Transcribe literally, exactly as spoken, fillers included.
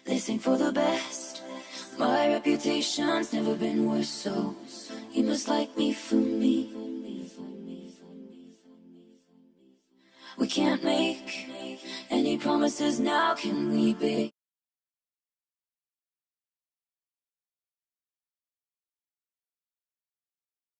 They sing for the best. My reputation's never been worse, so you must like me for me. We can't make any promises now, can we, babe?